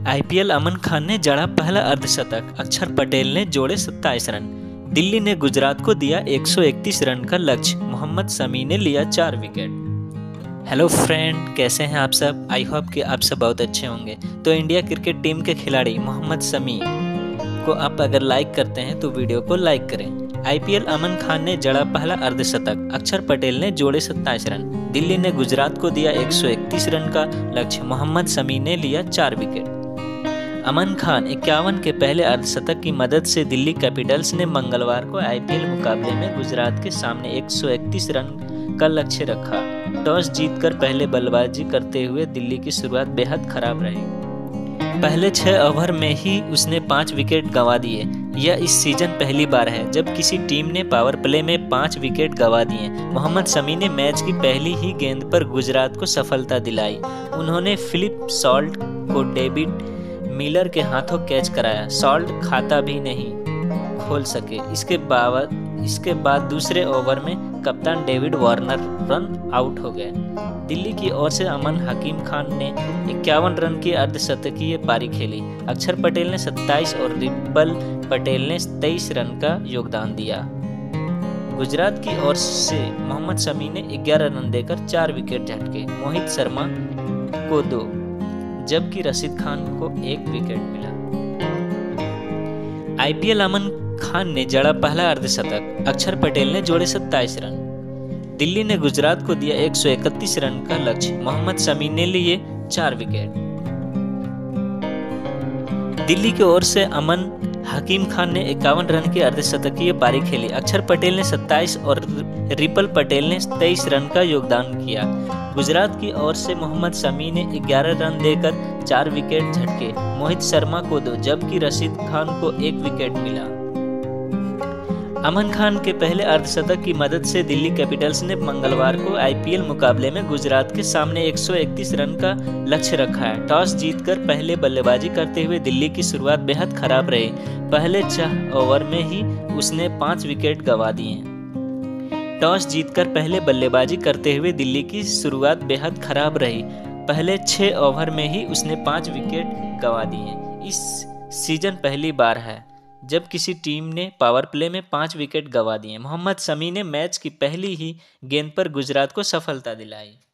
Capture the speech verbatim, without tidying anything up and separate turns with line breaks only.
IPL अमन खान ने जड़ा पहला अर्धशतक, अक्षर पटेल ने जोड़े सत्ताईस रन। दिल्ली ने गुजरात को दिया एक सौ इकतीस रन का लक्ष्य, मोहम्मद शमी ने लिया चार विकेट। हेलो फ्रेंड, कैसे हैं आप सब? आई होप कि आप सब बहुत अच्छे होंगे। तो इंडिया क्रिकेट टीम के खिलाड़ी मोहम्मद शमी को आप अगर लाइक करते हैं तो वीडियो को लाइक करें। आईपीएल अमन खान ने जड़ा पहला अर्धशतक, अक्षर पटेल ने जोड़े सत्ताईस रन। दिल्ली ने गुजरात को दिया एक सौ इकतीस रन का लक्ष्य, मोहम्मद शमी ने लिया चार विकेट। अमन खान इक्यावन के पहले अर्धशतक की मदद से दिल्ली कैपिटल्स ने मंगलवार को आईपीएल मुकाबले में गुजरात के सामने एक सौ इकतीस रन का लक्ष्य रखा। टॉस जीतकर पहले बल्लेबाजी करते हुए दिल्ली की शुरुआत बेहद खराब रही। पहले छह ओवर में ही उसने पाँच विकेट गंवा दिए। यह इस सीजन पहली बार है जब किसी टीम ने पावर प्ले में पाँच विकेट गंवा दिए। मोहम्मद शमी ने मैच की पहली ही गेंद पर गुजरात को सफलता दिलाई। उन्होंने फिलिप सॉल्ट को डेविड मिलर के हाथों कैच कराया। सॉल्ट खाता भी नहीं खोल सके। इसके बाद इसके बाद दूसरे ओवर में कप्तान डेविड वार्नर रन आउट हो गए। दिल्ली की ओर से अमन हकीम खान ने इक्यावन रन की अर्धशतकीय पारी खेली। अक्षर पटेल ने सत्ताईस और रिपल पटेल ने तेईस रन का योगदान दिया। गुजरात की ओर से मोहम्मद शमी ने ग्यारह रन देकर चार विकेट झटके। मोहित शर्मा को दो जबकि रशीद खान को एक विकेट मिला। आईपीएल अमन खान ने जड़ा पहला अर्धशतक, अक्षर पटेल ने जोड़े सत्ताईस रन। दिल्ली ने गुजरात को दिया एक सौ इकतीस रन का लक्ष्य, मोहम्मद शमी ने लिए चार विकेट। दिल्ली की ओर से अमन हकीम खान ने इक्यावन रन की अर्धशतकीय पारी खेली। अक्षर पटेल ने सत्ताईस और रिपल पटेल ने तेईस रन का योगदान किया। गुजरात की ओर से मोहम्मद शमी ने ग्यारह रन देकर चार विकेट झटके। मोहित शर्मा को दो जबकि रशीद खान को एक विकेट मिला। अमन खान के पहले अर्धशतक की मदद से दिल्ली कैपिटल्स ने मंगलवार को आईपीएल मुकाबले में गुजरात के सामने एक सौ इकतीस रन का लक्ष्य रखा है। टॉस जीतकर पहले बल्लेबाजी करते हुए दिल्ली की शुरुआत बेहद खराब रही। पहले छह ओवर में ही उसने पाँच विकेट गंवा दिए। टॉस जीतकर पहले बल्लेबाजी करते हुए दिल्ली की शुरुआत बेहद खराब रही। पहले छह ओवर में ही उसने पाँच विकेट गंवा दिए। इस सीजन पहली बार है जब किसी टीम ने पावर प्ले में पाँच विकेट गंवा दिए। मोहम्मद शमी ने मैच की पहली ही गेंद पर गुजरात को सफलता दिलाई।